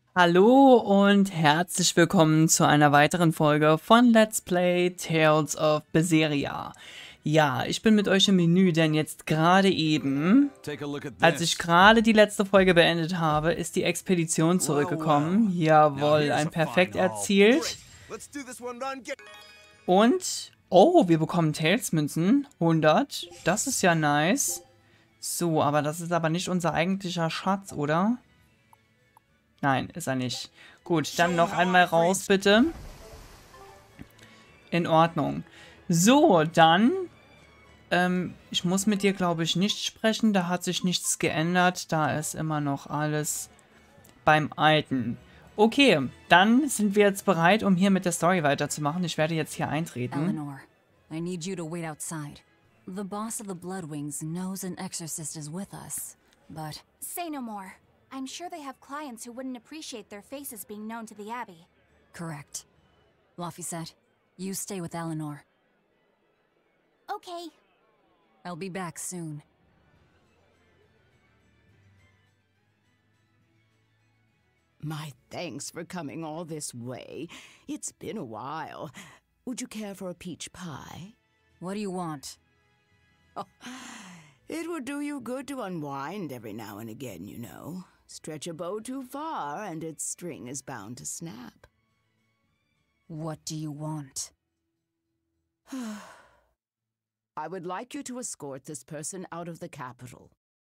Hallo und herzlich willkommen zu einer weiteren Folge von Let's Play Tales of Berseria. Ja, ich bin mit euch im Menü, denn jetzt gerade eben, als ich gerade die letzte Folge beendet habe, ist die Expedition zurückgekommen. Jawohl, ein Perfekt erzielt. Und, oh, wir bekommen Tales-Münzen, 100. Das ist ja nice. So, aber das ist aber nicht unser eigentlicher Schatz, oder? Nein, ist er nicht. Gut, dann noch einmal raus, bitte. In Ordnung. So, dann. Ich muss mit dir, glaube ich, nicht sprechen. Da hat sich nichts geändert. Da ist immer noch alles beim Alten. Okay, dann sind wir jetzt bereit, um hier mit der Story weiterzumachen. Ich werde jetzt hier eintreten. Eleanor, I need you to wait outside. The boss of the Bloodwings knows an exorcist is with us, but... Say no more. I'm sure they have clients who wouldn't appreciate their faces being known to the Abbey. Correct. Laphicet, you stay with Eleanor. Okay. I'll be back soon. My thanks for coming all this way. It's been a while. Would you care for a peach pie? What do you want? Oh, it would do you good to unwind every now and again, you know. Stretch a bow too far and its string is bound to snap. What do you want? I would like you to escort this person out of the capital.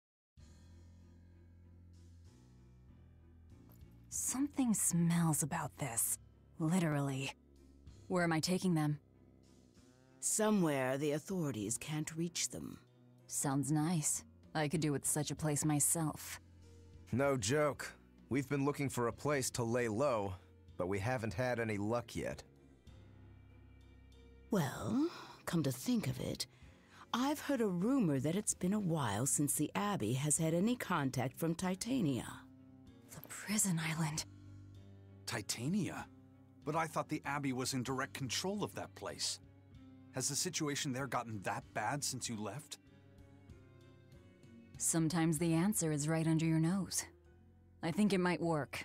Something smells about this. Literally. Where am I taking them? Somewhere the authorities can't reach them. Sounds nice. I could do with such a place myself. No joke. We've been looking for a place to lay low, but we haven't had any luck yet. Well, come to think of it, I've heard a rumor that it's been a while since the Abbey has had any contact from Titania. The prison island. Titania? But I thought the Abbey was in direct control of that place. Has the situation there gotten that bad since you left? Sometimes the answer is right under your nose. I think it might work.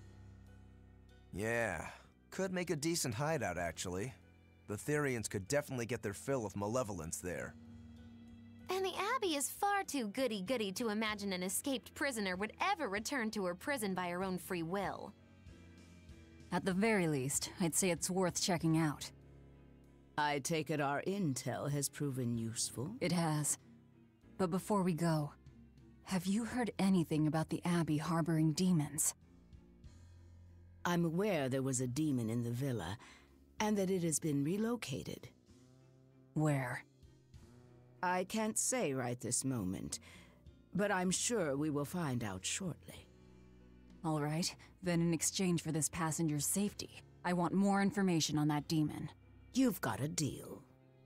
Yeah, could make a decent hideout actually. The Therians could definitely get their fill of malevolence there. And the Abbey is far too goody-goody to imagine an escaped prisoner would ever return to her prison by her own free will. At the very least, I'd say it's worth checking out. I take it our intel has proven useful. It has. But before we go, have you heard anything about the Abbey harboring demons? I'm aware there was a demon in the villa, and that it has been relocated. Where? I can't say right this moment, but I'm sure we will find out shortly. All right, then in exchange for this passenger's safety, I want more information on that demon. You've got a deal.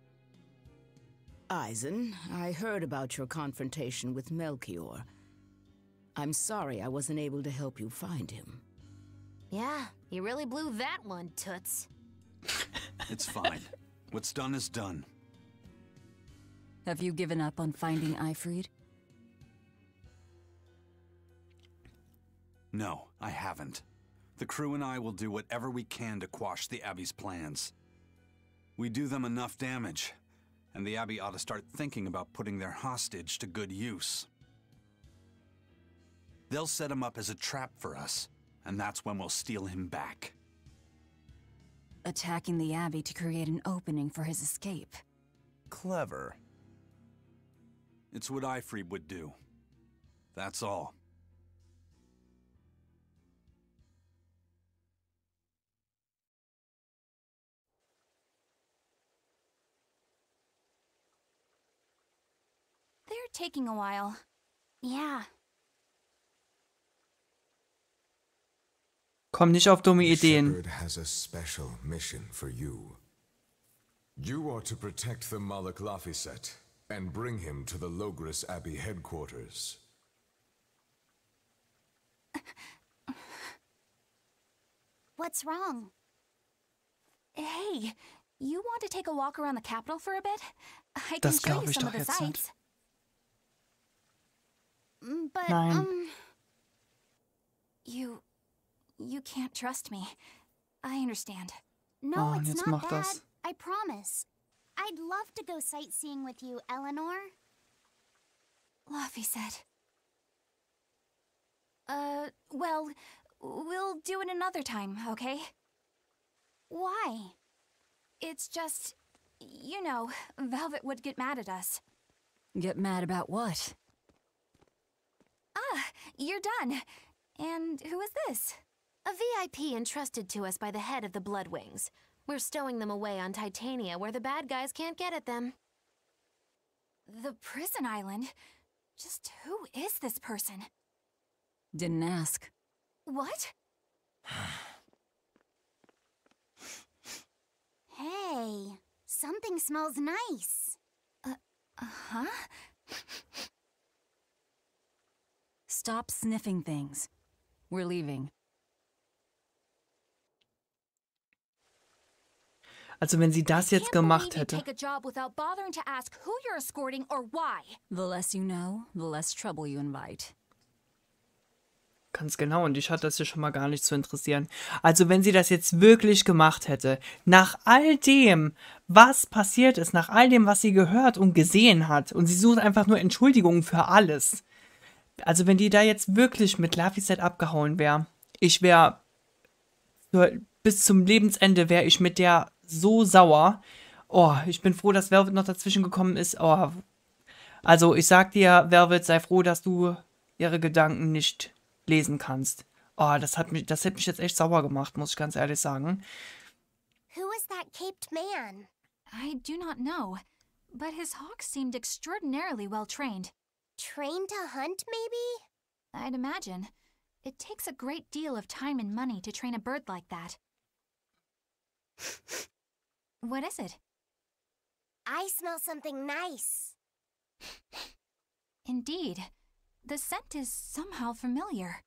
Eisen, I heard about your confrontation with Melchior. I'm sorry I wasn't able to help you find him. Yeah, you really blew that one, Toots. It's fine. What's done is done. Have you given up on finding Aifread? No, I haven't. The crew and I will do whatever we can to quash the Abbey's plans. We do them enough damage, and the Abbey ought to start thinking about putting their hostage to good use. They'll set him up as a trap for us, and that's when we'll steal him back. Attacking the Abbey to create an opening for his escape. Clever. It's what Aifread would do. That's all. They're taking a while. Yeah. Komm nicht auf dumme The Ideen. Shepherd has a special mission for you. You are to protect the Malak Laphicet and bring him to the Logres Abbey headquarters. What's wrong? Hey, you want to take a walk around the capital for a bit? I can Das show glaub you ich some of doch the jetzt nicht. sights. But, Nein. You you can't trust me. I understand. Oh, No, und it's jetzt not macht bad. das. I promise. I'd love to go sightseeing with you, Eleanor. Luffy said. Well, we'll do it another time, okay? Why? It's just, you know, Velvet would get mad at us. Get mad about what? Ah, you're done. And who is this? A VIP entrusted to us by the head of the Bloodwings. We're stowing them away on Titania where the bad guys can't get at them. The prison island? Just who is this person? Didn't ask. What? Hey, something smells nice. Huh? Stop sniffing things. We're leaving. Also wenn sie das jetzt gemacht hätte. Take a job without bothering to ask who you're escorting or why. The less you know, the less trouble you invite. Ganz genau, und dich hat das ja schon mal gar nicht zu interessieren. Also wenn sie das jetzt wirklich gemacht hätte, nach all dem, was passiert ist, nach all dem, was sie gehört und gesehen hat, und sie sucht einfach nur Entschuldigungen für alles. Also wenn die da jetzt wirklich mit Laphicet abgehauen wäre, ich wäre, bis zum Lebensende wäre ich mit der so sauer. Oh, ich bin froh, dass Velvet noch dazwischen gekommen ist. Oh, also ich sag dir, Velvet, sei froh, dass du ihre Gedanken nicht lesen kannst. Oh, das hätte mich jetzt echt sauer gemacht, muss ich ganz ehrlich sagen. Who is that caped man? I do not know, but his hawks seemed extraordinarily well trained. Trained to hunt, maybe? I'd imagine. It takes a great deal of time and money to train a bird like that. What is it? I smell something nice. Indeed. The scent is somehow familiar.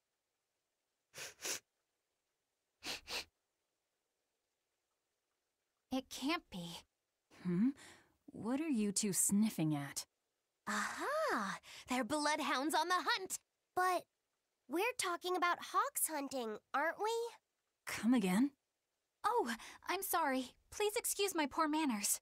It can't be. What are you two sniffing at? Aha! They're bloodhounds on the hunt! But we're talking about hawks hunting, aren't we? Come again? Oh, I'm sorry. Please excuse my poor manners.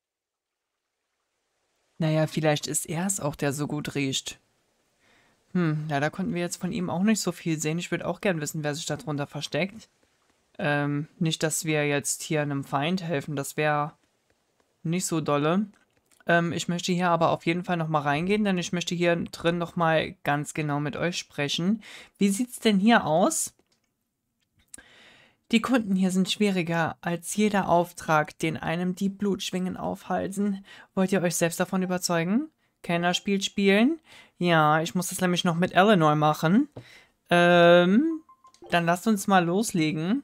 Naja, vielleicht ist er es auch, der so gut riecht. Leider konnten wir jetzt von ihm auch nicht so viel sehen. Ich würde auch gern wissen, wer sich da drunter versteckt. Nicht, dass wir jetzt hier einem Feind helfen. Das wäre nicht so dolle. Ich möchte hier aber auf jeden Fall nochmal reingehen, denn ich möchte hier drin nochmal ganz genau mit euch sprechen. Wie sieht es denn hier aus? Die Kunden hier sind schwieriger als jeder Auftrag, den einem die Blutschwingen aufhalsen. Wollt ihr euch selbst davon überzeugen? Kennerspiel spielen? Ja, ich muss das nämlich noch mit Eleanor machen. Dann lasst uns mal loslegen.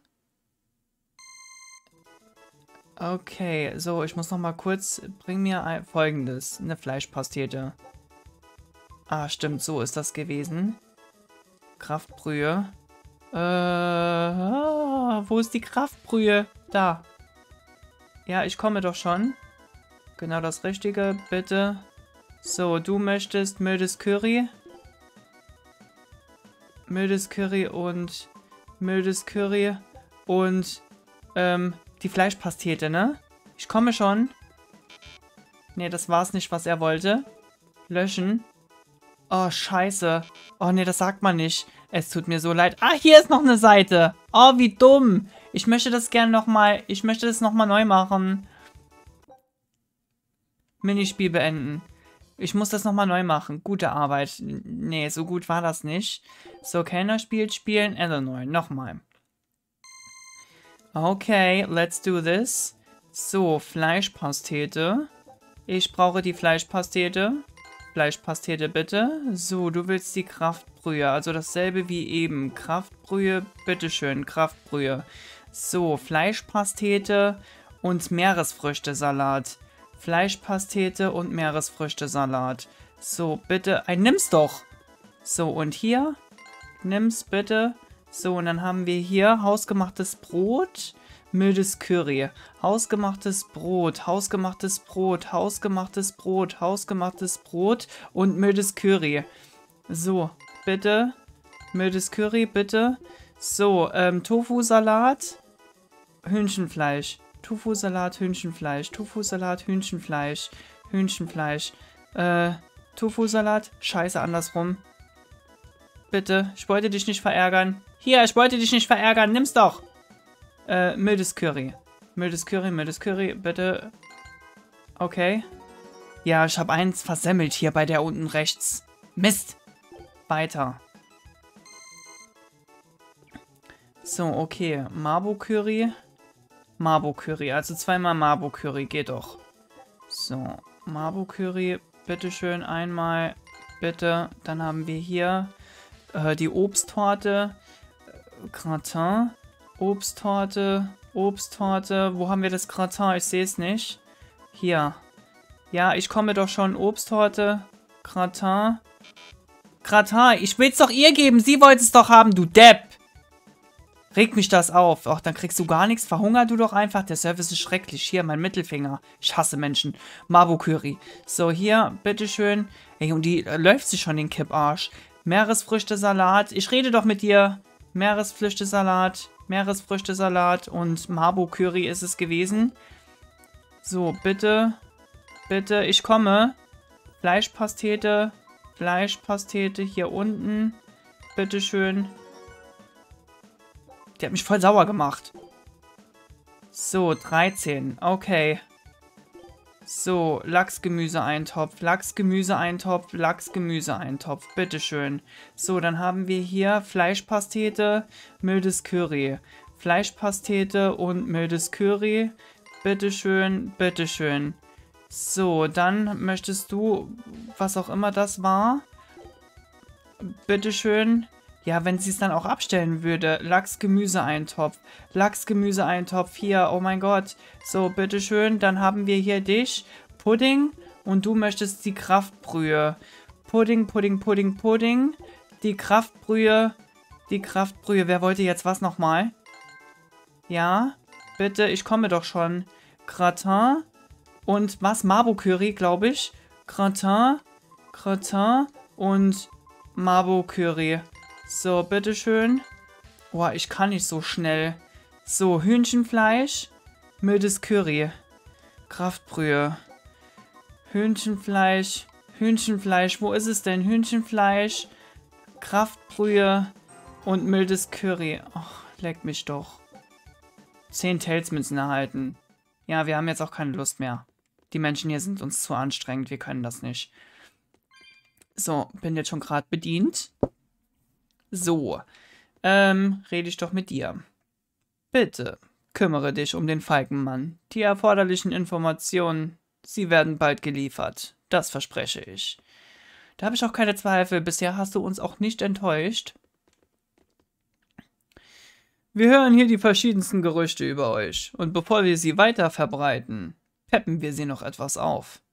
Okay, so, ich muss noch mal kurz... Bring mir Folgendes. Eine Fleischpastete. Ah, stimmt, so ist das gewesen. Kraftbrühe. Wo ist die Kraftbrühe? Da. Ja, ich komme doch schon. Genau das Richtige, bitte. So, du möchtest mildes Curry. Mildes Curry und die Fleischpastete, ne? Ich komme schon. Ne, das war's nicht, was er wollte. Löschen. Oh, scheiße. Oh, ne, das sagt man nicht. Es tut mir so leid. Ah, hier ist noch eine Seite. Oh, wie dumm. Ich möchte das gerne nochmal... Ich möchte das nochmal neu machen. Minispiel beenden. Ich muss das nochmal neu machen. Gute Arbeit. Nee, so gut war das nicht. So, Kellnerspiel spielen. Eleanor. Nochmal. Okay, let's do this. So, Fleischpastete. Ich brauche die Fleischpastete. Fleischpastete bitte. So, du willst die Kraftbrühe. Also dasselbe wie eben. Kraftbrühe, bitteschön. Kraftbrühe. So, Fleischpastete und Meeresfrüchtesalat. Fleischpastete und Meeresfrüchtesalat. So, bitte. Nimm's doch. So, und hier. Nimm's bitte. So, und dann haben wir hier hausgemachtes Brot. Mildes Curry. Hausgemachtes Brot, hausgemachtes Brot, hausgemachtes Brot, hausgemachtes Brot und mildes Curry. So, bitte. Mildes Curry, bitte. So, Tofu-Salat, Hühnchenfleisch. Tofu-Salat, Hühnchenfleisch. Tofu-Salat, Hühnchenfleisch. Hühnchenfleisch. Tofu-Salat. Scheiße, andersrum. Bitte, ich wollte dich nicht verärgern. Hier, ich wollte dich nicht verärgern. Nimm's doch. Mildes Curry. Mildes Curry, mildes Curry. Bitte. Okay. Ja, ich habe eins versemmelt hier bei der unten rechts. Mist. Weiter. So, okay. Mabo-Curry. Mabo-Curry. Also zweimal Mabo-Curry. Geht doch. So. Mabo-Curry. Bitteschön. Einmal. Bitte. Dann haben wir hier die Obsttorte. Gratin. Obsttorte. Obsttorte. Wo haben wir das Gratin? Ich sehe es nicht. Hier. Ja, ich komme doch schon. Obsttorte. Gratin. Gratin. Ich will es doch ihr geben. Sie wollte es doch haben, du Depp. Regt mich das auf. Ach, dann kriegst du gar nichts. Verhunger du doch einfach. Der Service ist schrecklich. Hier, mein Mittelfinger. Ich hasse Menschen. Mabo-Curry. So, hier, bitteschön. Ey, und die läuft sich schon den Kipparsch. Meeresfrüchte-Salat. Ich rede doch mit dir. Meeresfrüchte-Salat. Meeresfrüchte-Salat und Mabo-Curry ist es gewesen. So, bitte. Bitte, ich komme. Fleischpastete. Fleischpastete hier unten. Bitteschön. Die hat mich voll sauer gemacht. So, 13. Okay. So, Lachsgemüseeintopf, Lachsgemüseeintopf, Lachsgemüseeintopf. Bitteschön. So, dann haben wir hier Fleischpastete, mildes Curry. Fleischpastete und mildes Curry. Bitteschön, bitteschön. So, dann möchtest du, was auch immer das war. Bitteschön. Ja, wenn sie es dann auch abstellen würde. Lachs-Gemüseeintopf. Lachs-Gemüseeintopf hier. Oh mein Gott. So, bitteschön. Dann haben wir hier dich. Pudding. Und du möchtest die Kraftbrühe. Pudding, Pudding, Pudding, Pudding. Die Kraftbrühe. Die Kraftbrühe. Wer wollte jetzt was nochmal? Ja, bitte. Ich komme doch schon. Gratin. Und was? Mabo-Curry, glaube ich. Gratin. Gratin. Und Mabo-Curry. So, bitteschön. Boah, ich kann nicht so schnell. So, Hühnchenfleisch. Mildes Curry. Kraftbrühe. Hühnchenfleisch. Hühnchenfleisch. Wo ist es denn? Hühnchenfleisch. Kraftbrühe. Und mildes Curry. Ach, leck mich doch. 10 Tailsmünzen erhalten. Ja, wir haben jetzt auch keine Lust mehr. Die Menschen hier sind uns zu anstrengend. Wir können das nicht. So, bin jetzt schon gerade bedient. So, rede ich doch mit dir. Bitte, kümmere dich um den Falkenmann. Die erforderlichen Informationen, sie werden bald geliefert. Das verspreche ich. Da habe ich auch keine Zweifel. Bisher hast du uns auch nicht enttäuscht. Wir hören hier die verschiedensten Gerüchte über euch. Und bevor wir sie weiter verbreiten, peppen wir sie noch etwas auf.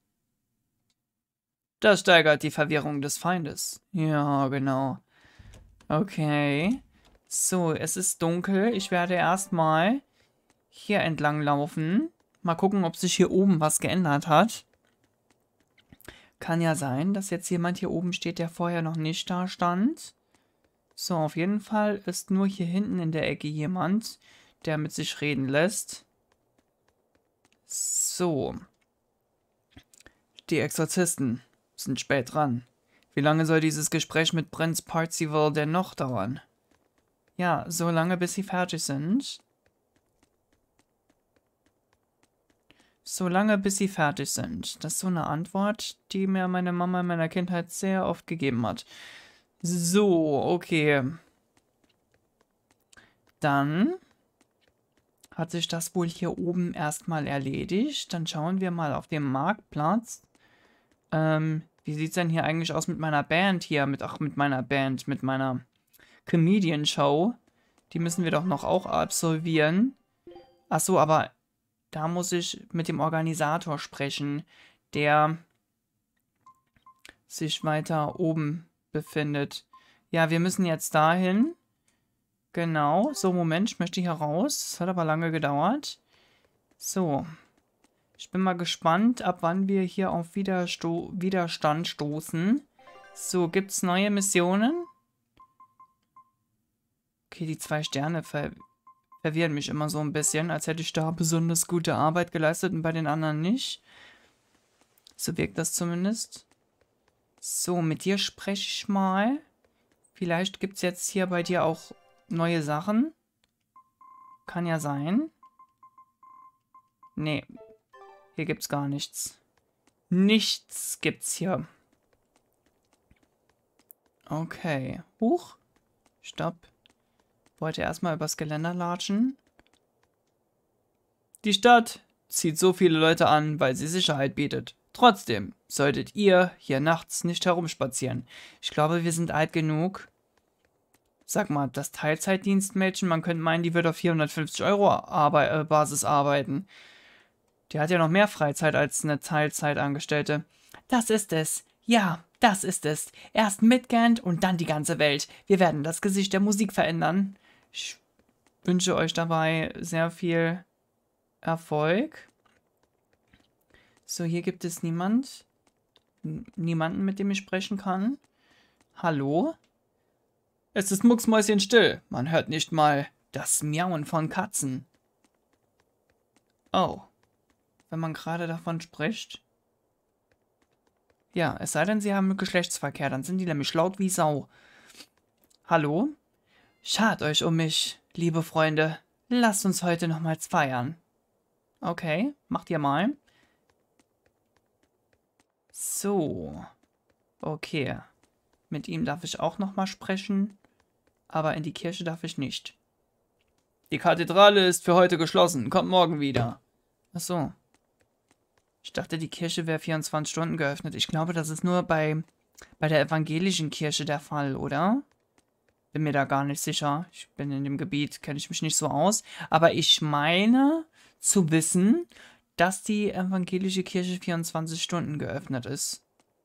Das steigert die Verwirrung des Feindes. Ja, genau. Okay. So, es ist dunkel. Ich werde erstmal hier entlang laufen. Mal gucken, ob sich hier oben was geändert hat. Kann ja sein, dass jetzt jemand hier oben steht, der vorher noch nicht da stand. So, auf jeden Fall ist nur hier hinten in der Ecke jemand, der mit sich reden lässt. So. Die Exorzisten sind spät dran. Wie lange soll dieses Gespräch mit Prinz Parzival denn noch dauern? Ja, so lange, bis sie fertig sind. So lange, bis sie fertig sind. Das ist so eine Antwort, die mir meine Mama in meiner Kindheit sehr oft gegeben hat. So, okay. Dann hat sich das wohl hier oben erstmal erledigt. Dann schauen wir mal auf dem Marktplatz. Wie sieht es denn hier eigentlich aus mit meiner Band hier? Mit meiner Comedian-Show. Die müssen wir doch noch auch absolvieren. Achso, aber da muss ich mit dem Organisator sprechen, der sich weiter oben befindet. Ja, wir müssen jetzt dahin. Genau. So, Moment, ich möchte hier raus. Das hat aber lange gedauert. So. Ich bin mal gespannt, ab wann wir hier auf Widerstand stoßen. So, gibt es neue Missionen? Okay, die 2 Sterne verwirren mich immer so ein bisschen, als hätte ich da besonders gute Arbeit geleistet und bei den anderen nicht. So wirkt das zumindest. So, mit dir spreche ich mal. Vielleicht gibt es jetzt hier bei dir auch neue Sachen. Kann ja sein. Nee, hier gibt's gar nichts. Nichts gibt's hier. Okay. Huch. Stopp. Wollte erstmal übers Geländer latschen. Die Stadt zieht so viele Leute an, weil sie Sicherheit bietet. Trotzdem solltet ihr hier nachts nicht herumspazieren. Ich glaube, wir sind alt genug. Sag mal, das Teilzeitdienstmädchen, man könnte meinen, die wird auf 450 € Basis arbeiten. Die hat ja noch mehr Freizeit als eine Teilzeitangestellte. Das ist es. Ja, das ist es. Erst Midgard und dann die ganze Welt. Wir werden das Gesicht der Musik verändern. Ich wünsche euch dabei sehr viel Erfolg. So, hier gibt es niemanden, mit dem ich sprechen kann. Hallo? Es ist mucksmäuschenstill. Man hört nicht mal das Miauen von Katzen. Oh. Wenn man gerade davon spricht. Ja, es sei denn, sie haben Geschlechtsverkehr, dann sind die nämlich laut wie Sau. Hallo? Schart euch um mich, liebe Freunde. Lasst uns heute nochmals feiern. Okay, macht ihr mal. So. Okay. Mit ihm darf ich auch nochmal sprechen. Aber in die Kirche darf ich nicht. Die Kathedrale ist für heute geschlossen. Kommt morgen wieder. Ach so. Ich dachte, die Kirche wäre 24 Stunden geöffnet. Ich glaube, das ist nur bei der evangelischen Kirche der Fall, oder? Bin mir da gar nicht sicher. Ich bin in dem Gebiet, kenne ich mich nicht so aus. Aber ich meine zu wissen, dass die evangelische Kirche 24 Stunden geöffnet ist.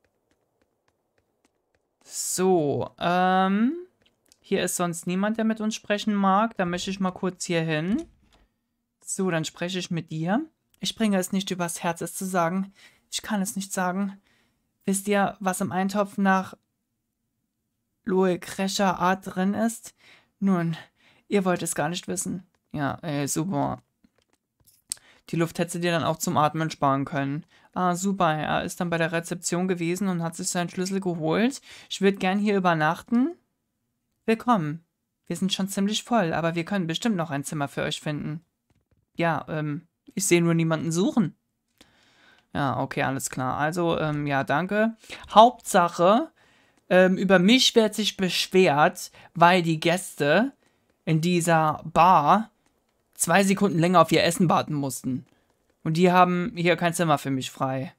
So, hier ist sonst niemand, der mit uns sprechen mag. Da möchte ich mal kurz hier hin. So, dann spreche ich mit dir. Ich bringe es nicht übers Herz, es zu sagen. Ich kann es nicht sagen. Wisst ihr, was im Eintopf nach Loe-Krescher Art drin ist? Nun, ihr wollt es gar nicht wissen. Ja, super. Die Luft hätte dir dann auch zum Atmen sparen können. Ah, super. Er ist dann bei der Rezeption gewesen und hat sich seinen Schlüssel geholt. Ich würde gern hier übernachten. Willkommen. Wir sind schon ziemlich voll, aber wir können bestimmt noch ein Zimmer für euch finden. Ja, ich sehe nur niemanden suchen. Ja, okay, alles klar. Also, ja, danke. Hauptsache, über mich wird sich beschwert, weil die Gäste in dieser Bar 2 Sekunden länger auf ihr Essen warten mussten. Und die haben hier kein Zimmer für mich frei.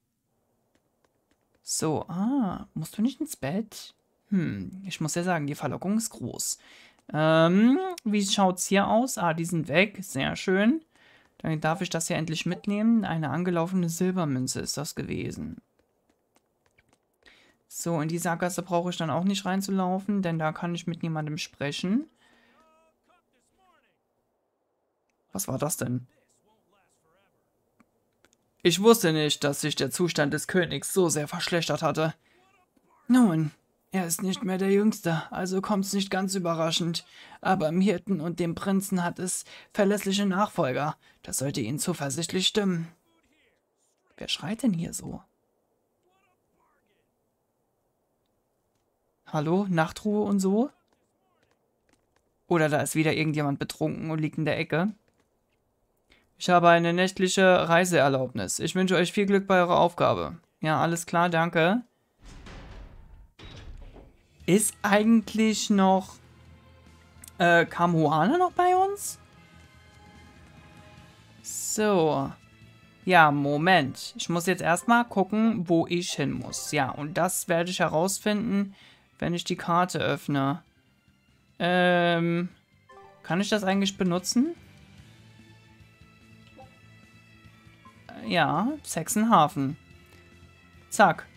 So, musst du nicht ins Bett? Ich muss ja sagen, die Verlockung ist groß. Wie schaut's hier aus? Ah, die sind weg. Sehr schön. Dann darf ich das hier endlich mitnehmen. Eine angelaufene Silbermünze ist das gewesen. So, in die Sackgasse brauche ich dann auch nicht reinzulaufen, denn da kann ich mit niemandem sprechen. Was war das denn? Ich wusste nicht, dass sich der Zustand des Königs so sehr verschlechtert hatte. Nun, er ist nicht mehr der Jüngste, also kommt's nicht ganz überraschend. Aber im Hirten und dem Prinzen hat es verlässliche Nachfolger. Das sollte ihnen zuversichtlich stimmen. Wer schreit denn hier so? Hallo, Nachtruhe und so? Oder da ist wieder irgendjemand betrunken und liegt in der Ecke. Ich habe eine nächtliche Reiseerlaubnis. Ich wünsche euch viel Glück bei eurer Aufgabe. Ja, alles klar, danke. Ist eigentlich noch Kamuana noch bei uns? So. Ja, Moment. Ich muss jetzt erstmal gucken, wo ich hin muss. Ja, und das werde ich herausfinden, wenn ich die Karte öffne. Kann ich das eigentlich benutzen? Ja, Sexenhafen. Zack.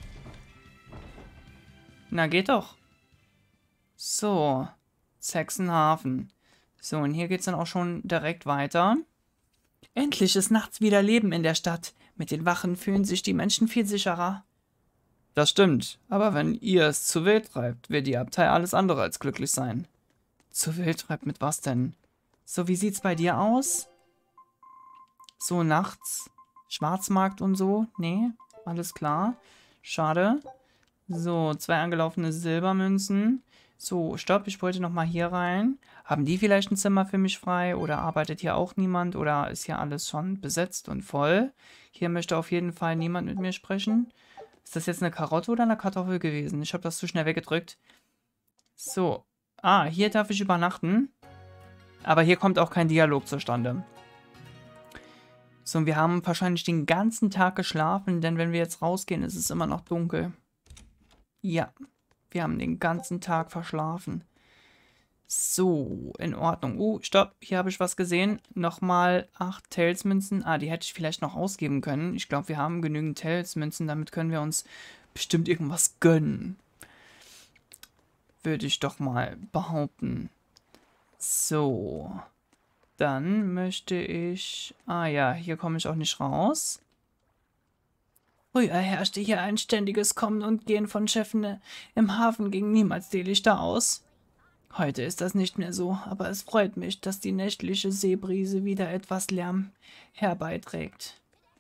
Na, geht doch. So, Sexenhafen. So, und hier geht's dann auch schon direkt weiter. Endlich ist nachts wieder Leben in der Stadt. Mit den Wachen fühlen sich die Menschen viel sicherer. Das stimmt, aber wenn ihr es zu wild treibt, wird die Abtei alles andere als glücklich sein. Zu Wildtreib mit was denn? So, wie sieht's bei dir aus? So, nachts? Schwarzmarkt und so? Nee, alles klar. Schade. So, 2 angelaufene Silbermünzen. So, stopp, ich wollte nochmal hier rein. Haben die vielleicht ein Zimmer für mich frei? Oder arbeitet hier auch niemand? Oder ist hier alles schon besetzt und voll? Hier möchte auf jeden Fall niemand mit mir sprechen. Ist das jetzt eine Karotte oder eine Kartoffel gewesen? Ich habe das zu schnell weggedrückt. So. Ah, hier darf ich übernachten. Aber hier kommt auch kein Dialog zustande. So, und wir haben wahrscheinlich den ganzen Tag geschlafen, denn wenn wir jetzt rausgehen, ist es immer noch dunkel. Ja, wir haben den ganzen Tag verschlafen. So, in Ordnung. Stopp, hier habe ich was gesehen. Nochmal 8 Tails-Münzen. Ah, die hätte ich vielleicht noch ausgeben können. Ich glaube, wir haben genügend Tails-Münzen, damit können wir uns bestimmt irgendwas gönnen. Würde ich doch mal behaupten. So. Dann möchte ich... Ah ja, hier komme ich auch nicht raus. Früher herrschte hier ein ständiges Kommen und Gehen von Schiffen. Im Hafen gingen niemals die Lichter aus. Heute ist das nicht mehr so, aber es freut mich, dass die nächtliche Seebrise wieder etwas Lärm herbeiträgt.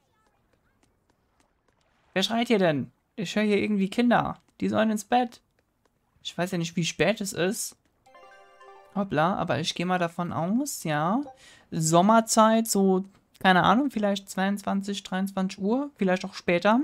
Wer schreit hier denn? Ich höre hier irgendwie Kinder. Die sollen ins Bett. Ich weiß ja nicht, wie spät es ist. Hoppla, aber ich gehe mal davon aus, ja. Sommerzeit, so, keine Ahnung, vielleicht 22, 23 Uhr, vielleicht auch später.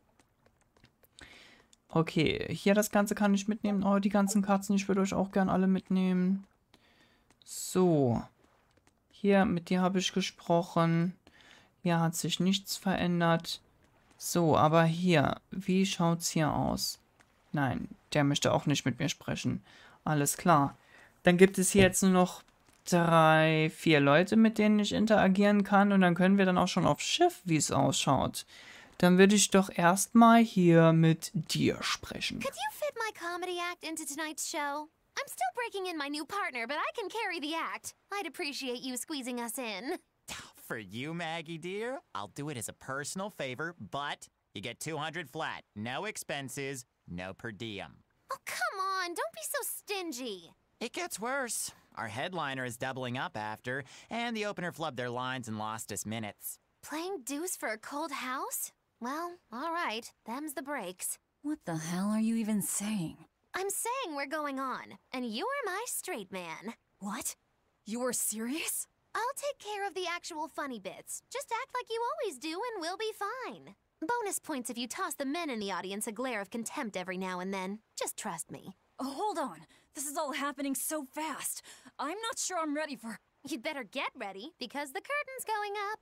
Okay, hier das Ganze kann ich mitnehmen. Oh, die ganzen Katzen, ich würde euch auch gern alle mitnehmen. So. Hier, mit dir habe ich gesprochen. Hier hat sich nichts verändert. So, aber hier, wie schaut's hier aus? Nein, der möchte auch nicht mit mir sprechen. Alles klar. Dann gibt es hier jetzt nur noch 3, 4 Leute, mit denen ich interagieren kann. Und dann können wir dann auch schon aufs Schiff, wie es ausschaut. Dann würde ich doch erstmal hier mit dir sprechen. Could you fit my comedy act into tonight's show? I'm still breaking in my new partner, but I can carry the act. I'd appreciate you squeezing us in. For you, Maggie dear, I'll do it as a personal favor, but you get 200 flat. No expenses, no per diem. Oh, come on, don't be so stingy. It gets worse. Our headliner is doubling up after, and the opener flubbed their lines and lost us minutes. Playing deuce for a cold house? Well, all right, them's the breaks. What the hell are you even saying? I'm saying we're going on, and you're my straight man. What? You're serious? I'll take care of the actual funny bits. Just act like you always do and we'll be fine. Bonus points if you toss the men in the audience a glare of contempt every now and then. Just trust me. Oh, hold on. This is all happening so fast. I'm not sure I'm ready for... You'd better get ready, because the curtain's going up.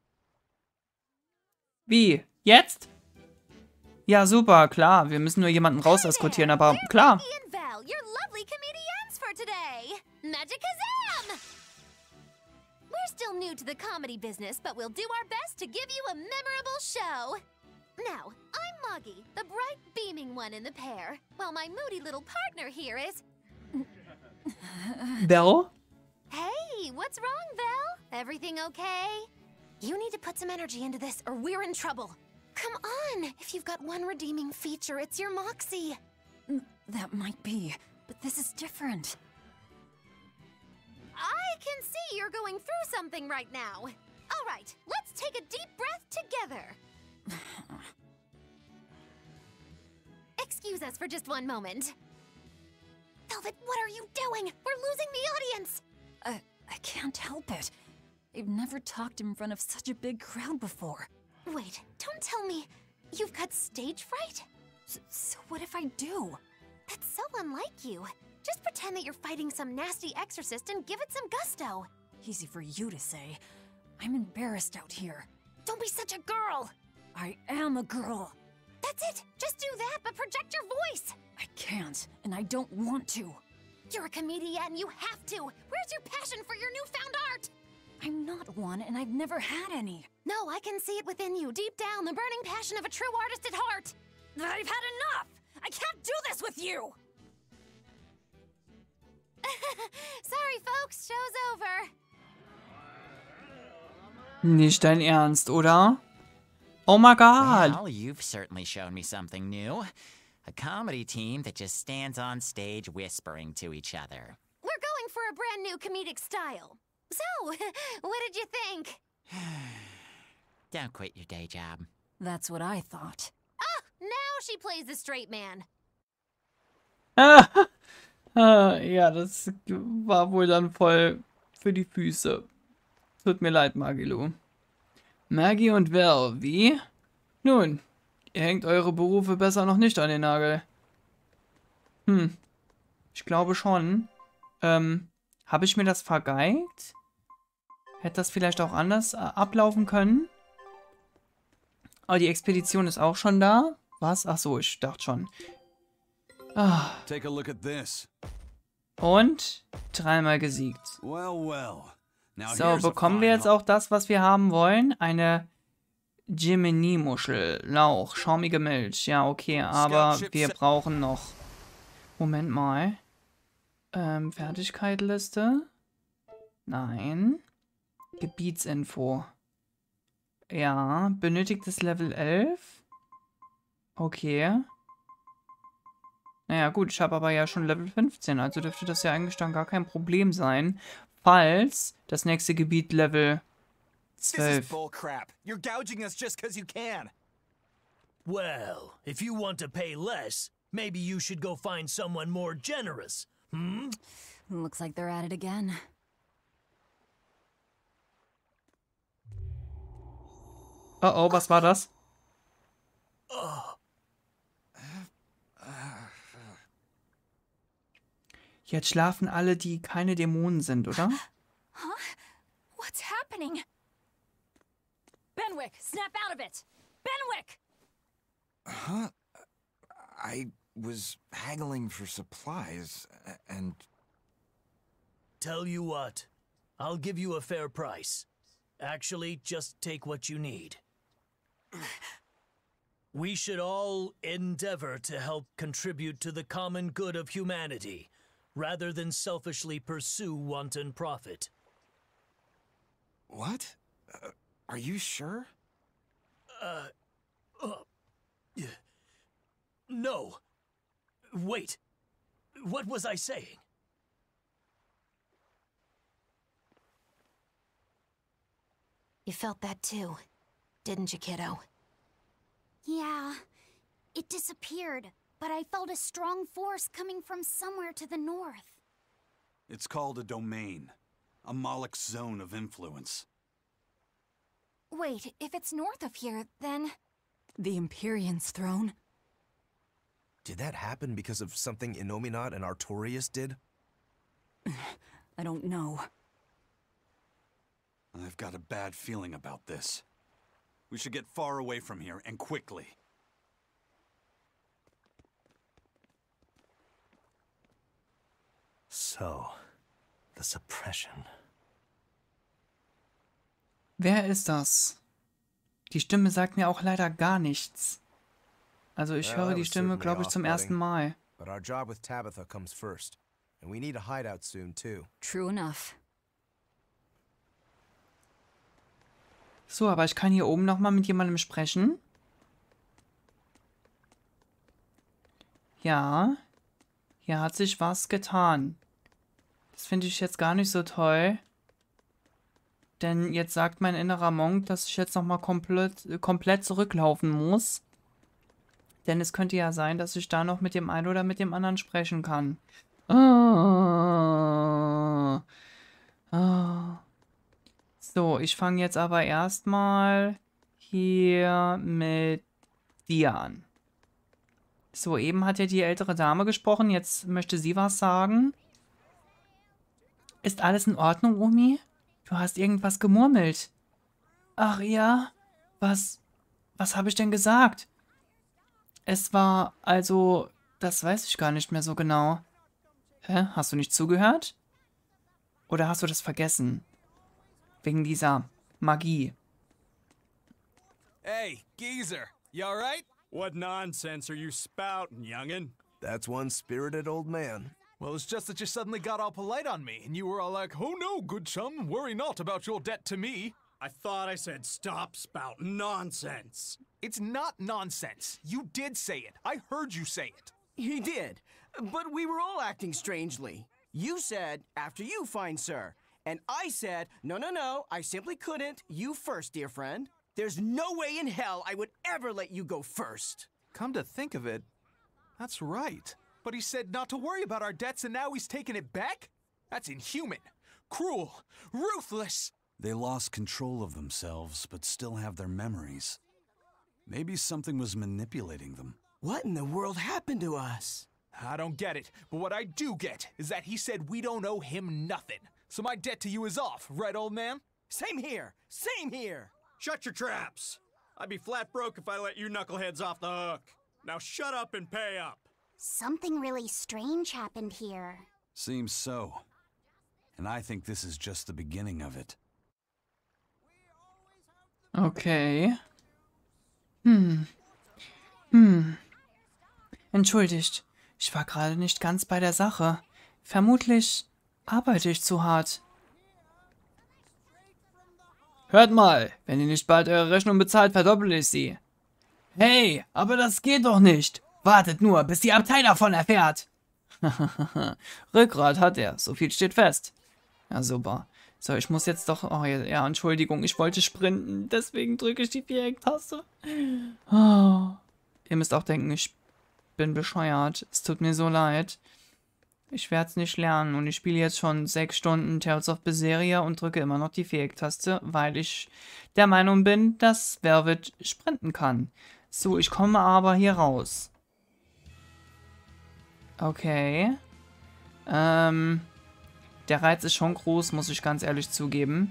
Wie? Jetzt? Ja, super, klar. Wir müssen nur jemanden rauseskortieren, aber klar. Maggie and Val, your lovely comedians for today. Magikazam! We're still new to the comedy business, but we'll do our best to give you a memorable show. Now, I'm Moggy, the bright, beaming one in the pair, while my moody little partner here is... Val? Hey, what's wrong, Val? Everything okay? You need to put some energy into this, or we're in trouble. Come on, if you've got one redeeming feature, it's your moxie. That might be, but this is different. I can see you're going through something right now. All right, let's take a deep breath together. Excuse us for just one moment. Velvet, what are you doing? We're losing the audience. I can't help it. I've never talked in front of such a big crowd before. Wait, don't tell me you've got stage fright? So what if I do? That's so unlike you. Just pretend that you're fighting some nasty exorcist and give it some gusto. Easy for you to say. I'm embarrassed out here. Don't be such a girl. I am a girl. That's it. Just do that, but project your voice. I can't, and I don't want to. You're a comedian, you have to. Where's your passion for your newfound art? I'm not one, and I've never had any. No, I can see it within you, deep down, the burning passion of a true artist at heart. I've had enough! I can't do this with you! Sorry, folks, show's over. Nicht dein Ernst, oder? Oh my god! Well, you've certainly shown me something new. A comedy team that just stands on stage whispering to each other. We're going for a brand new comedic style. So, what did you think? Don't quit your day job. That's what I thought. Oh, now she plays the straight man. Ja, das war wohl dann voll für die Füße. Tut mir leid, Magilu. Maggie und Val, wie? Nun, ihr hängt eure Berufe besser noch nicht an den Nagel. Ich glaube schon. Habe ich mir das vergeigt? Hätte das vielleicht auch anders ablaufen können? Aber die Expedition ist auch schon da. Was? Ach so, ich dachte schon. Ah. Take a look at this. Und 3-mal gesiegt. Well, well. Now So, bekommen wir jetzt auch das, was wir haben wollen? Eine Gemini-Muschel, Lauch, schaumige Milch. Ja, okay, aber wir brauchen noch... Moment mal. Fertigkeitsliste? Nein. Gebietsinfo. Ja, benötigtes Level 11. Okay. Naja, gut, ich habe aber ja schon Level 15, also dürfte das ja eigentlich dann gar kein Problem sein, falls das nächste Gebiet Level 12. This is bullcrap. You're gouging us just because you can. Well, if you want to pay less, maybe you should go find someone more generous. Looks like they're at it again. Oh, was war das? Jetzt schlafen alle, die keine Dämonen sind, oder? Huh? What's happening? Benwick, snap out of it! Benwick! Huh? I was haggling for supplies, and... Tell you what, I'll give you a fair price. Actually, just take what you need. We should all endeavor to help contribute to the common good of humanity, rather than selfishly pursue wanton profit. What? Are you sure? No. Wait. What was I saying? You felt that too, didn't you, kiddo? Yeah. It disappeared, but I felt a strong force coming from somewhere to the north. It's called a domain. A Moloch zone of influence. Wait, if it's north of here, then... The Empyrean's throne? Did that happen because of something Innominat and Artorias did? I don't know. I've got a bad feeling about this. We should get far away from here, and quickly. So, the suppression. Wer ist das? Die Stimme sagt mir auch leider gar nichts. Also ich höre die Stimme, glaube ich, zum ersten Mal. But our job with Tabitha comes first. And we need a hideout soon, too. True enough. So, aber ich kann hier oben nochmal mit jemandem sprechen. Ja. Hier hat sich was getan. Das finde ich jetzt gar nicht so toll. Denn jetzt sagt mein innerer Monk, dass ich jetzt nochmal komplett zurücklaufen muss. Denn es könnte ja sein, dass ich da noch mit dem einen oder mit dem anderen sprechen kann. So, ich fange jetzt aber erstmal hier mit dir an. So, eben hat ja die ältere Dame gesprochen. Jetzt möchte sie was sagen. Ist alles in Ordnung, Omi? Du hast irgendwas gemurmelt. Ach ja? Was habe ich denn gesagt? Es war, also, das weiß ich gar nicht mehr so genau. Hä? Hast du nicht zugehört? Oder hast du das vergessen? Wegen dieser Magie. Hey, geezer, you alright? What nonsense are you spouting, youngin'? That's one spirited old man. Well, it's just that you suddenly got all polite on me, and you were all like, oh no, good chum, worry not about your debt to me. I thought I said stop spouting nonsense. It's not nonsense. You did say it. I heard you say it. He did, but we were all acting strangely. You said, after you, fine sir. And I said, no, no, no, I simply couldn't. You first, dear friend. There's no way in hell I would ever let you go first. Come to think of it, that's right. But he said not to worry about our debts and now he's taking it back? That's inhuman, cruel, ruthless. They lost control of themselves, but still have their memories. Maybe something was manipulating them. What in the world happened to us? I don't get it, but what I do get is that he said we don't owe him nothing. So my debt to you is off, right, old man? Same here, same here. Shut your traps. I'd be flat broke if I let you knuckleheads off the hook. Now shut up and pay up. Something really strange happened here. Seems so. And I think this is just the beginning of it. Okay. Entschuldigt, ich war gerade nicht ganz bei der Sache. Vermutlich arbeite ich zu hart. Hört mal, wenn ihr nicht bald eure Rechnung bezahlt, verdoppel ich sie. Hey, aber das geht doch nicht. Wartet nur, bis die Abtei davon erfährt. Rückgrat hat er, so viel steht fest. Ja, super. So, ich muss jetzt doch... Oh ja, Entschuldigung, ich wollte sprinten, deswegen drücke ich die Viereck-Taste. Oh. Ihr müsst auch denken, ich bin bescheuert. Es tut mir so leid. Ich werde es nicht lernen und ich spiele jetzt schon 6 Stunden Tales of Berseria und drücke immer noch die Viereck-Taste, weil ich der Meinung bin, dass Velvet sprinten kann. So, ich komme aber hier raus. Okay. Der Reiz ist schon groß, muss ich ganz ehrlich zugeben.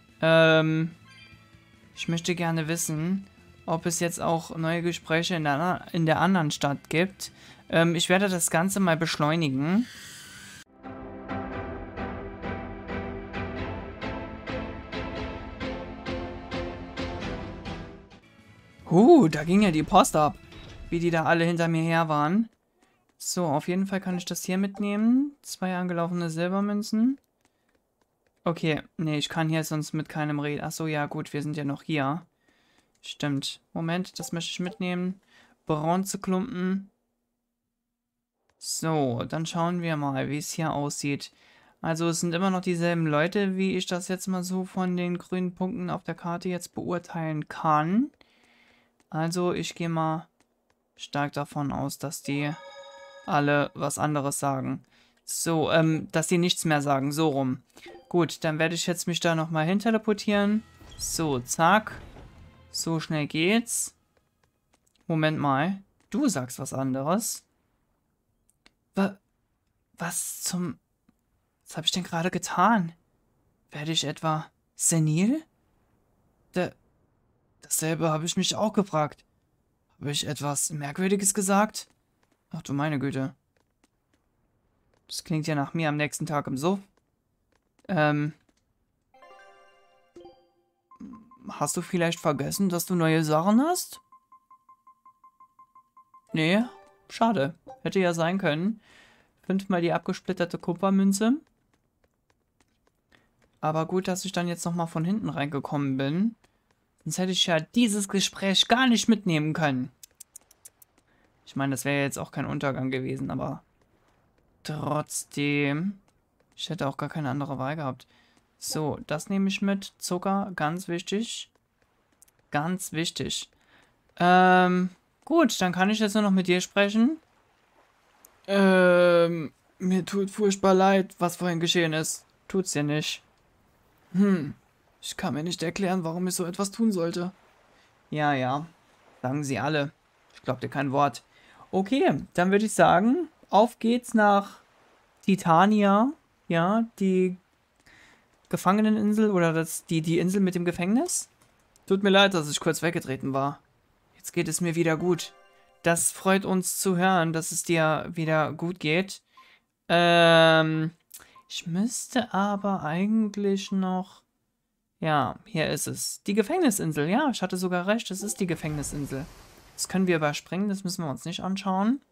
Ich möchte gerne wissen, ob es jetzt auch neue Gespräche in der anderen Stadt gibt. Ich werde das Ganze mal beschleunigen. Da ging ja die Post ab, wie die da alle hinter mir her waren. So, auf jeden Fall kann ich das hier mitnehmen. 2 angelaufene Silbermünzen. Okay, nee, ich kann hier sonst mit keinem reden. Achso, ja gut, wir sind ja noch hier. Stimmt. Moment, das möchte ich mitnehmen. Bronzeklumpen. So, dann schauen wir mal, wie es hier aussieht. Also es sind immer noch dieselben Leute, wie ich das jetzt mal so von den grünen Punkten auf der Karte jetzt beurteilen kann. Also ich gehe mal stark davon aus, dass die alle was anderes sagen. So, dass sie nichts mehr sagen, so rum. Gut, dann werde ich jetzt mich da nochmal hin teleportieren. So, zack. So schnell geht's. Moment mal, du sagst was anderes. Was zum... Was habe ich denn gerade getan? Werde ich etwa senil? Dasselbe habe ich mich auch gefragt. Habe ich etwas Merkwürdiges gesagt? Ach du meine Güte. Das klingt ja nach mir am nächsten Tag im Suff. Hast du vielleicht vergessen, dass du neue Sachen hast? Nee, schade. Hätte ja sein können. 5-mal die abgesplitterte Kupfermünze. Aber gut, dass ich dann jetzt nochmal von hinten reingekommen bin. Sonst hätte ich ja dieses Gespräch gar nicht mitnehmen können. Ich meine, das wäre jetzt auch kein Untergang gewesen, aber trotzdem. Ich hätte auch gar keine andere Wahl gehabt. So, das nehme ich mit. Zucker, ganz wichtig. Ganz wichtig. Gut, dann kann ich jetzt nur noch mit dir sprechen. Mir tut furchtbar leid, was vorhin geschehen ist. Tut's dir nicht. Ich kann mir nicht erklären, warum ich so etwas tun sollte. Ja, sagen sie alle. Ich glaub dir kein Wort. Okay, dann würde ich sagen, auf geht's nach Titania. Ja, die Gefangeneninsel oder die Insel mit dem Gefängnis. Tut mir leid, dass ich kurz weggetreten war. Jetzt geht es mir wieder gut. Das freut uns zu hören, dass es dir wieder gut geht. Ich müsste aber eigentlich noch... Ja, hier ist es. Die Gefängnisinsel. Ja, ich hatte sogar recht. Es ist die Gefängnisinsel. Das können wir überspringen. Das müssen wir uns nicht anschauen.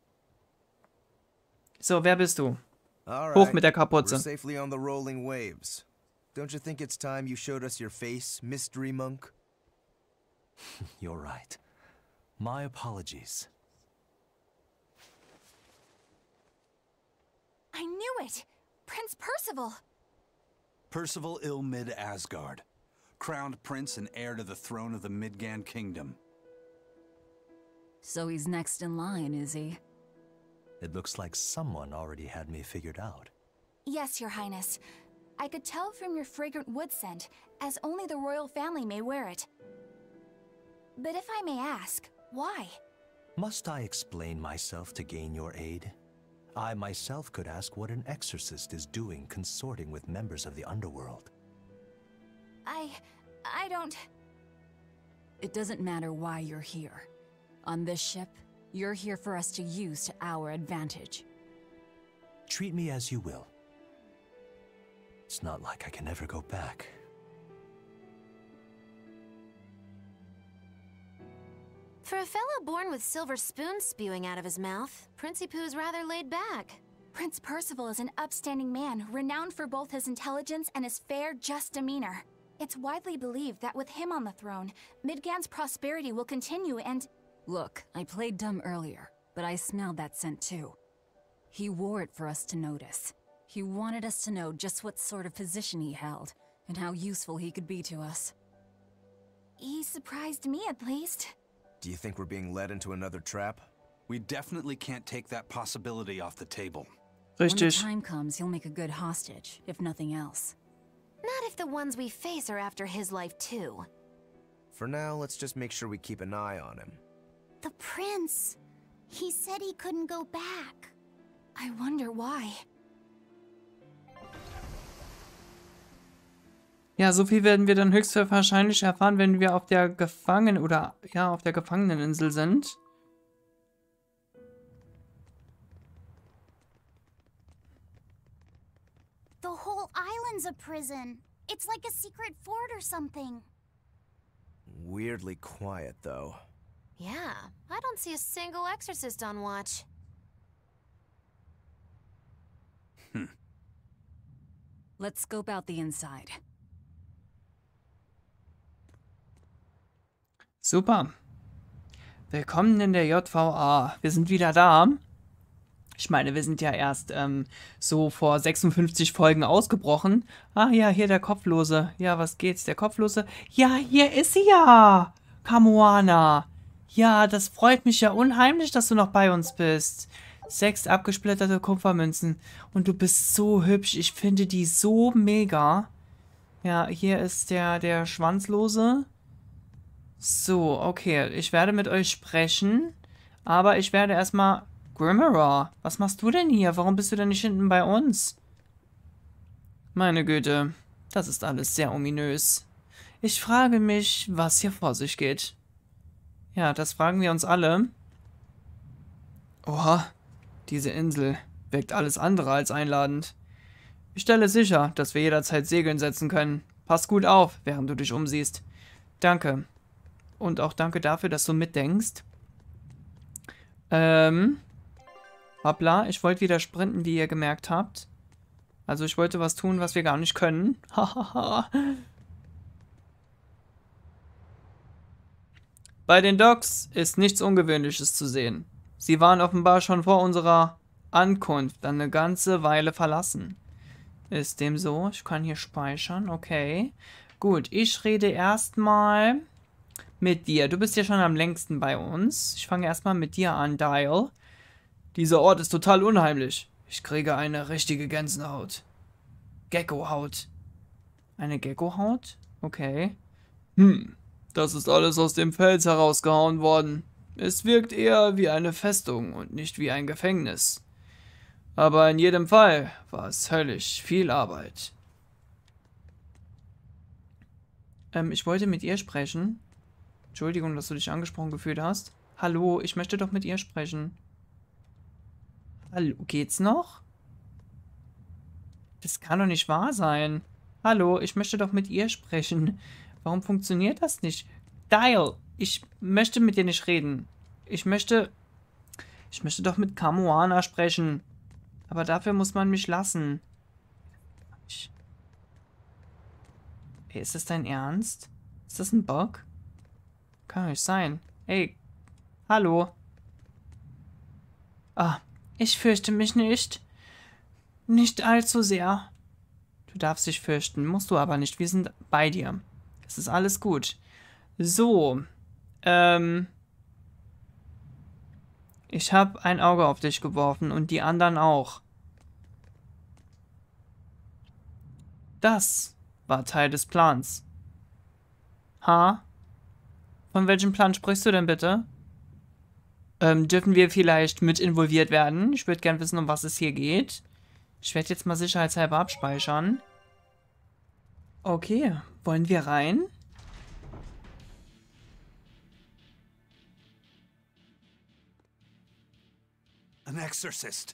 So, wer bist du? Hoch mit der Kapuze. We're safely on the rolling waves. Don't you think it's time you showed us your face, Mystery Monk? You're right. My apologies. I knew knew it! Prince Percival! Percival Ill-Mid Asgard, crowned prince and heir to the throne of the Midgand Kingdom. So he's next in line, is he? It looks like someone already had me figured out. Yes, Your Highness. I could tell from your fragrant wood scent, as only the royal family may wear it. But if I may ask, why? Must I explain myself to gain your aid? I myself could ask what an exorcist is doing consorting with members of the underworld. I don't... It doesn't matter why you're here. On this ship, you're here for us to use to our advantage. Treat me as you will. It's not like I can ever go back. For a fellow born with silver spoons spewing out of his mouth, Princi Poo's rather laid back. Prince Percival is an upstanding man, renowned for both his intelligence and his fair, just demeanor. It's widely believed that with him on the throne, Midgand's prosperity will continue and... Look, I played dumb earlier, but I smelled that scent too. He wore it for us to notice. He wanted us to know just what sort of position he held, and how useful he could be to us. He surprised me, at least. Do you think we're being led into another trap? We definitely can't take that possibility off the table. When the time comes, he'll make a good hostage, if nothing else. Not if the ones we face are after his life too. For now, let's just make sure we keep an eye on him. The prince. He said he couldn't go back. I wonder why. Ja, so viel werden wir dann höchstwahrscheinlich erfahren, wenn wir auf der auf der Gefangeneninsel sind. The whole island's a prison. It's like a secret fort or something. Weirdly quiet, though. Yeah, I don't see a single exorcist on watch. Let's scope out the inside. Super. Willkommen in der JVA. Wir sind wieder da. Ich meine, wir sind ja erst so vor 56 Folgen ausgebrochen. Ah ja, hier der Kopflose. Ja, was geht's? Der Kopflose? Ja, hier ist sie ja. Kamoana. Ja, das freut mich ja unheimlich, dass du noch bei uns bist. 6 abgesplitterte Kupfermünzen. Und du bist so hübsch. Ich finde die so mega. Ja, hier ist der Schwanzlose. So, okay. Ich werde mit euch sprechen. Aber ich werde erstmal... Grimmarar, was machst du denn hier? Warum bist du denn nicht hinten bei uns? Meine Güte, das ist alles sehr ominös. Ich frage mich, was hier vor sich geht. Ja, das fragen wir uns alle. Oha, diese Insel wirkt alles andere als einladend. Ich stelle sicher, dass wir jederzeit Segeln setzen können. Pass gut auf, während du dich umsiehst. Danke. Und auch danke dafür, dass du mitdenkst. Hoppla, ich wollte wieder sprinten, wie ihr gemerkt habt. Also ich wollte was tun, was wir gar nicht können. Hahaha. Bei den Docks ist nichts Ungewöhnliches zu sehen. Sie waren offenbar schon vor unserer Ankunft dann eine ganze Weile verlassen. Ist dem so? Ich kann hier speichern, okay. Gut, ich rede erstmal mit dir. Du bist ja schon am längsten bei uns. Ich fange erstmal mit dir an, Dial. Dieser Ort ist total unheimlich. Ich kriege eine richtige Gänsehaut. Geckohaut. Eine Geckohaut? Okay. Das ist alles aus dem Fels herausgehauen worden. Es wirkt eher wie eine Festung und nicht wie ein Gefängnis. Aber in jedem Fall war es höllisch viel Arbeit. Ich wollte mit ihr sprechen. Entschuldigung, dass du dich angesprochen gefühlt hast. Hallo, ich möchte doch mit ihr sprechen. Hallo, geht's noch? Das kann doch nicht wahr sein. Hallo, ich möchte doch mit ihr sprechen. Warum funktioniert das nicht? Dial, ich möchte mit dir nicht reden. Ich möchte doch mit Kamoana sprechen. Aber dafür muss man mich lassen. Ey, ist das dein Ernst? Ist das ein Bug? Kann nicht sein. Ey, hallo. Ah. Ich fürchte mich nicht. Nicht allzu sehr. Du darfst dich fürchten, musst du aber nicht. Wir sind bei dir. Es ist alles gut. So. Ich habe ein Auge auf dich geworfen und die anderen auch. Das war Teil des Plans. Ha? Von welchem Plan sprichst du denn bitte? Dürfen wir vielleicht mit involviert werden? Ich würde gern wissen, um was es hier geht. Ich werde jetzt mal sicherheitshalber abspeichern. Okay, wollen wir rein? An exorcist.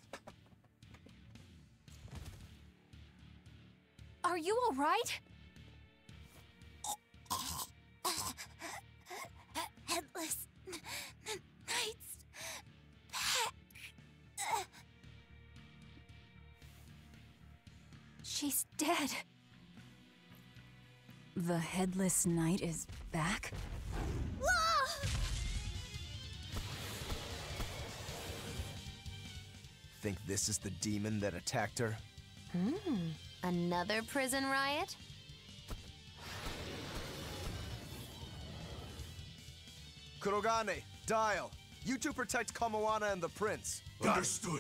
Are you all right? Headless Knight's back. She's dead. The Headless Knight is back? Think this is the demon that attacked her? Another prison riot? Kurogane, Dial, you two protect Kamoana and the Prince. Understood.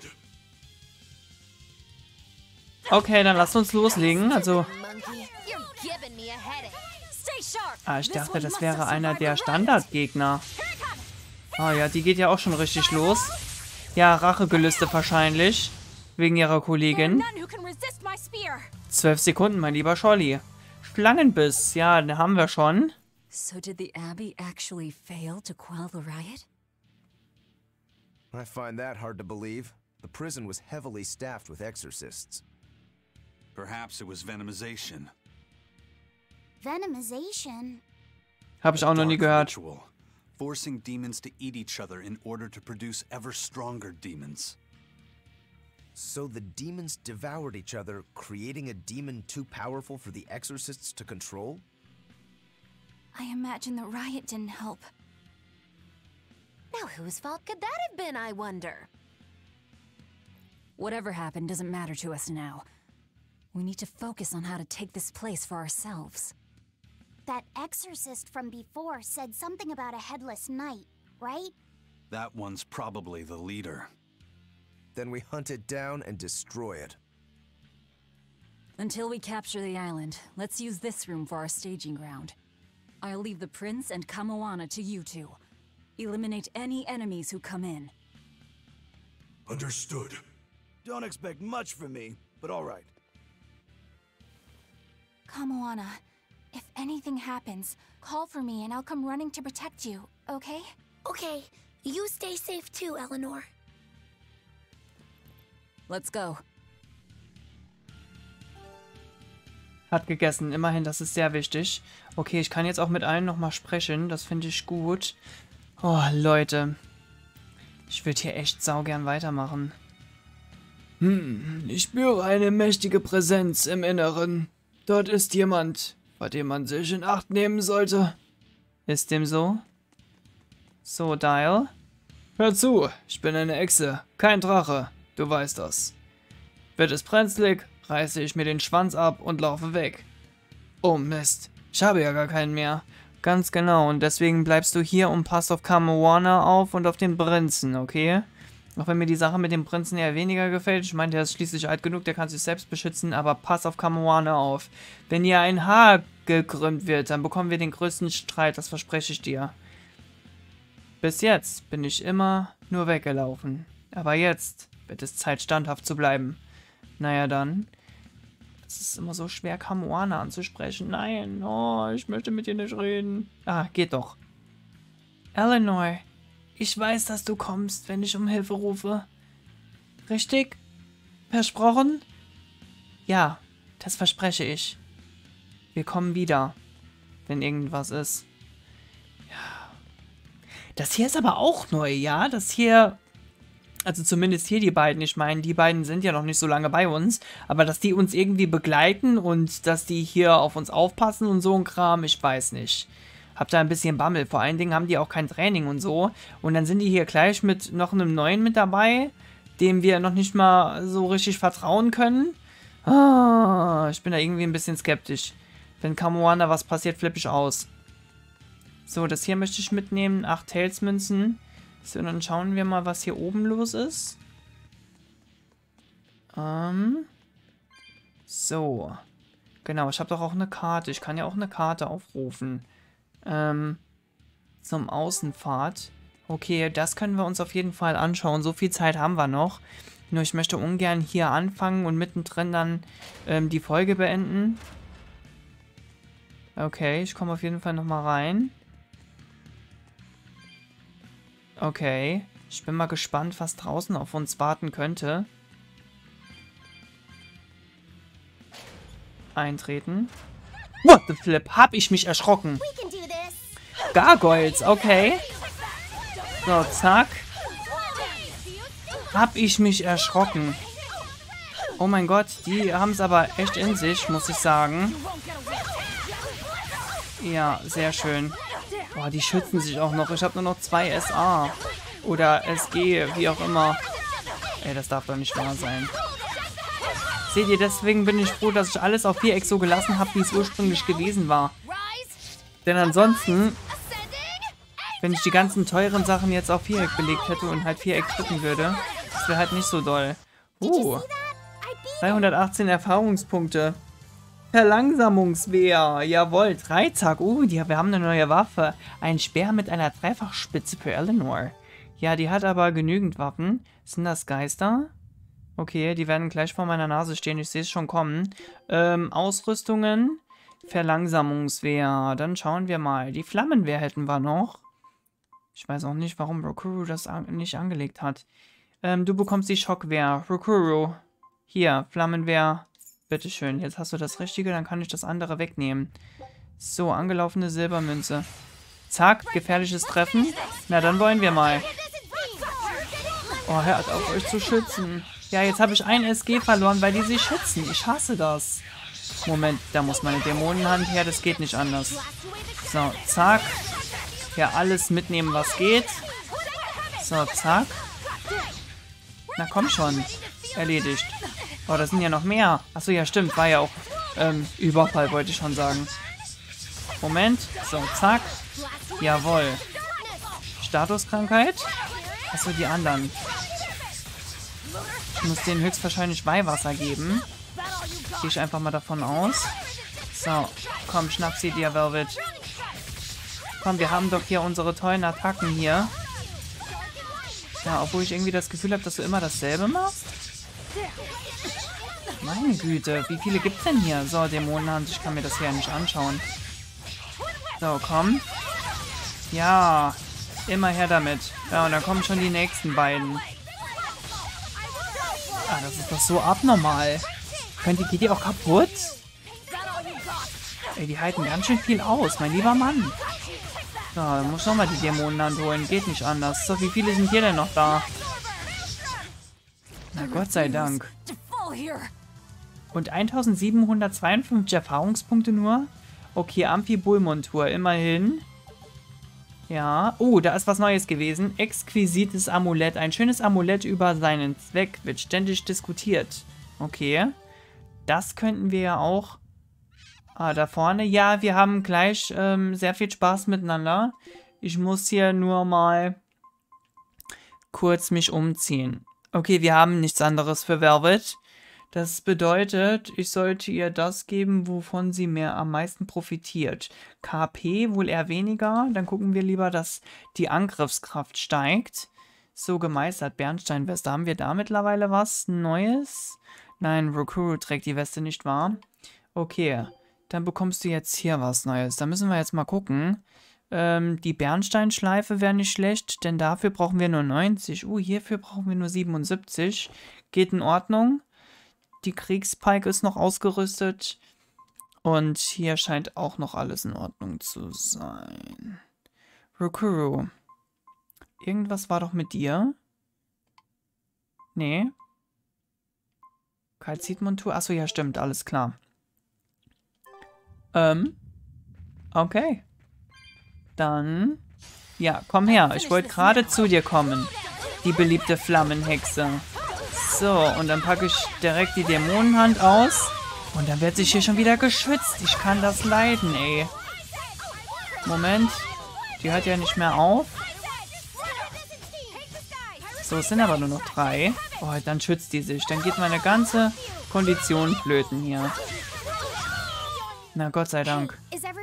Okay, dann lasst uns loslegen. Also, Monkey, you're giving me a headache. Stay sharp. ich dachte, das wäre einer der Standardgegner. Oh ja, die geht ja auch schon richtig los. Ja, Rachegelüste wahrscheinlich. Wegen ihrer Kollegin. 12 Sekunden, mein lieber Scholli. Schlangenbiss, ja, den haben wir schon. So did the Abbey actually fail to quell the riot? I find that hard to believe. The prison was heavily staffed with exorcists. Perhaps it was venomization. Venomization? Hab ich auch noch nie gehört. Ritual, forcing demons to eat each other in order to produce ever stronger demons. So the demons devoured each other, creating a demon too powerful for the exorcists to control? I imagine the riot didn't help. Now whose fault could that have been, I wonder? Whatever happened doesn't matter to us now. We need to focus on how to take this place for ourselves. That exorcist from before said something about a headless knight, right? That one's probably the leader. Then we hunt it down and destroy it. Until we capture the island, let's use this room for our staging ground. I'll leave the Prince and Kamoana to you two. Eliminate any enemies who come in. Understood. Don't expect much from me, but all right. Kamoana, if anything happens, call for me and I'll come running to protect you, okay? Okay, you stay safe too, Eleanor. Let's go. Hat gegessen, immerhin, das ist sehr wichtig. Okay, ich kann jetzt auch mit allen nochmal sprechen, das finde ich gut. Oh, Leute. Ich würde hier echt saugern weitermachen. Ich spüre eine mächtige Präsenz im Inneren. Dort ist jemand, bei dem man sich in Acht nehmen sollte. Ist dem so? So, Dial? Hör zu, ich bin eine Echse, kein Drache. Du weißt das. Wird es brenzlig, reiße ich mir den Schwanz ab und laufe weg. Oh Mist, ich habe ja gar keinen mehr. Ganz genau, und deswegen bleibst du hier und passt auf Kamoana auf und auf den Prinzen, okay? Auch wenn mir die Sache mit dem Prinzen eher weniger gefällt. Ich meine, der ist schließlich alt genug, der kann sich selbst beschützen, aber pass auf Kamoana auf. Wenn ihr ein Haar gekrümmt wird, dann bekommen wir den größten Streit, das verspreche ich dir. Bis jetzt bin ich immer nur weggelaufen. Aber jetzt wird es Zeit, standhaft zu bleiben. Naja dann. Es ist immer so schwer, Kamoana anzusprechen. Nein, oh, ich möchte mit dir nicht reden. Ah, geht doch. Eleanor, ich weiß, dass du kommst, wenn ich um Hilfe rufe. Richtig? Versprochen? Ja, das verspreche ich. Wir kommen wieder, wenn irgendwas ist. Ja. Das hier ist aber auch neu, ja? Das hier... Also zumindest hier die beiden, ich meine, die beiden sind ja noch nicht so lange bei uns, aber dass die uns irgendwie begleiten und dass die hier auf uns aufpassen und so ein Kram, ich weiß nicht. Hab da ein bisschen Bammel, vor allen Dingen haben die auch kein Training und so. Und dann sind die hier gleich mit noch einem neuen mit dabei, dem wir noch nicht mal so richtig vertrauen können. Ah, ich bin da irgendwie ein bisschen skeptisch. Wenn Kamoana was passiert, flippe ich aus. So, das hier möchte ich mitnehmen. 8 Tails-Münzen. So, dann schauen wir mal, was hier oben los ist. So. Genau, ich habe doch auch eine Karte. Ich kann ja auch eine Karte aufrufen. Zum Außenpfad. Okay, das können wir uns auf jeden Fall anschauen. So viel Zeit haben wir noch. Nur ich möchte ungern hier anfangen und mittendrin dann die Folge beenden. Okay, ich komme auf jeden Fall nochmal rein. Okay, ich bin mal gespannt, was draußen auf uns warten könnte. Eintreten. What the flip? Hab ich mich erschrocken. Gargoyles, okay. So, zack. Hab ich mich erschrocken. Oh mein Gott, die haben es aber echt in sich, muss ich sagen. Ja, sehr schön. Boah, die schützen sich auch noch. Ich habe nur noch 2 SA. Oder SG, wie auch immer. Ey, das darf doch nicht wahr sein. Seht ihr, deswegen bin ich froh, dass ich alles auf Viereck so gelassen habe, wie es ursprünglich gewesen war. Denn ansonsten, wenn ich die ganzen teuren Sachen jetzt auf Viereck belegt hätte und halt Viereck drücken würde, das wäre halt nicht so doll. 318 Erfahrungspunkte. Verlangsamungswehr. Jawohl, Dreizack. Wir haben eine neue Waffe. Ein Speer mit einer Dreifachspitze für Eleanor. Ja, die hat aber genügend Waffen. Sind das Geister? Okay, die werden gleich vor meiner Nase stehen. Ich sehe es schon kommen. Ausrüstungen. Verlangsamungswehr. Dann schauen wir mal. Die Flammenwehr hätten wir noch. Ich weiß auch nicht, warum Rokuro das nicht angelegt hat. Du bekommst die Schockwehr. Rokuro. Hier, Flammenwehr. Bitteschön. Jetzt hast du das Richtige, dann kann ich das andere wegnehmen. So, angelaufene Silbermünze. Zack, gefährliches Treffen. Na, dann wollen wir mal. Oh, hört auf, euch zu schützen. Ja, jetzt habe ich ein SG verloren, weil die sich schützen. Ich hasse das. Moment, da muss meine Dämonenhand her. Das geht nicht anders. So, zack. Ja, alles mitnehmen, was geht. So, zack. Na, komm schon. Erledigt. Oh, da sind ja noch mehr. Achso, ja, stimmt. War ja auch Überfall, wollte ich schon sagen. Moment. So, zack. Jawohl. Statuskrankheit. Achso, die anderen. Ich muss denen höchstwahrscheinlich Weihwasser geben. Gehe ich einfach mal davon aus. So, komm, schnapp sie dir, Velvet. Komm, wir haben doch hier unsere tollen Attacken hier. Ja, obwohl ich irgendwie das Gefühl habe, dass du immer dasselbe machst. Meine Güte, wie viele gibt's denn hier? So, Dämonenhand, ich kann mir das hier nicht anschauen. So, komm. Ja, immer her damit. Ja, und dann kommen schon die nächsten beiden. Ah, das ist doch so abnormal. Geht die auch kaputt? Ey, die halten ganz schön viel aus, mein lieber Mann. So, dann muss ich nochmal die Dämonenhand holen. Geht nicht anders. So, wie viele sind hier denn noch da? Na, Gott sei Dank. Und 1752 Erfahrungspunkte nur? Okay, Amphibull-Montur, immerhin. Ja. Oh, da ist was Neues gewesen. Exquisites Amulett. Ein schönes Amulett über seinen Zweck wird ständig diskutiert. Okay. Das könnten wir ja auch... Ah, da vorne. Ja, wir haben gleich sehr viel Spaß miteinander. Ich muss hier nur mal kurz mich umziehen. Okay, wir haben nichts anderes für Velvet. Das bedeutet, ich sollte ihr das geben, wovon sie am meisten profitiert. KP wohl eher weniger. Dann gucken wir lieber, dass die Angriffskraft steigt. So, gemeistert. Bernsteinweste. Haben wir da mittlerweile was Neues? Nein, Rokuro trägt die Weste nicht wahr. Okay, dann bekommst du jetzt hier was Neues. Da müssen wir jetzt mal gucken. Die Bernsteinschleife wäre nicht schlecht, denn dafür brauchen wir nur 90. Hierfür brauchen wir nur 77. Geht in Ordnung. Die Kriegspike ist noch ausgerüstet. Und hier scheint auch noch alles in Ordnung zu sein. Rokuro. Irgendwas war doch mit dir? Nee. Kalzitmontur. Achso, ja, stimmt. Alles klar. Okay. Dann... Ja, komm her. Ich wollte gerade zu dir kommen. Die beliebte Flammenhexe. So, und dann packe ich direkt die Dämonenhand aus. Und dann wird sich hier schon wieder geschützt. Ich kann das leiden, ey. Moment. Die hört ja nicht mehr auf. So, es sind aber nur noch 3. Oh, dann schützt die sich. Dann geht meine ganze Kondition flöten hier. Na, Gott sei Dank.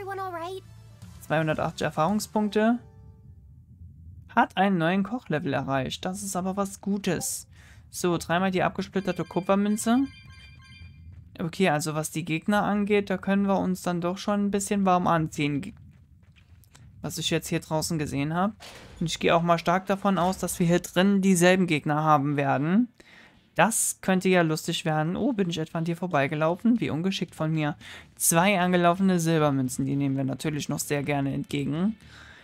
280 Erfahrungspunkte. Hat einen neuen Kochlevel erreicht. Das ist aber was Gutes. So, 3-mal die abgesplitterte Kupfermünze. Okay, also was die Gegner angeht, da können wir uns dann doch schon ein bisschen warm anziehen. Was ich jetzt hier draußen gesehen habe. Und ich gehe auch mal stark davon aus, dass wir hier drin dieselben Gegner haben werden. Das könnte ja lustig werden. Oh, bin ich etwa an dir vorbeigelaufen? Wie ungeschickt von mir. 2 angelaufene Silbermünzen, die nehmen wir natürlich noch sehr gerne entgegen.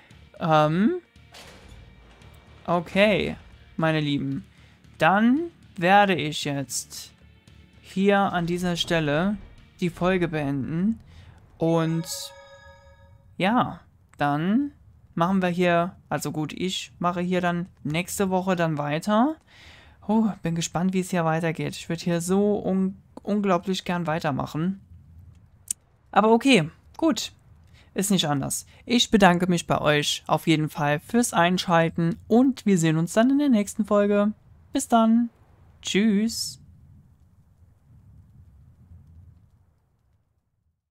Okay, meine Lieben. Dann werde ich jetzt hier an dieser Stelle die Folge beenden. Und ja, dann machen wir hier, also gut, ich mache hier dann nächste Woche dann weiter. Oh, bin gespannt, wie es hier weitergeht. Ich würde hier so unglaublich gern weitermachen. Aber okay, gut. Ist nicht anders. Ich bedanke mich bei euch auf jeden Fall fürs Einschalten und wir sehen uns dann in der nächsten Folge. Bis dann. Tschüss.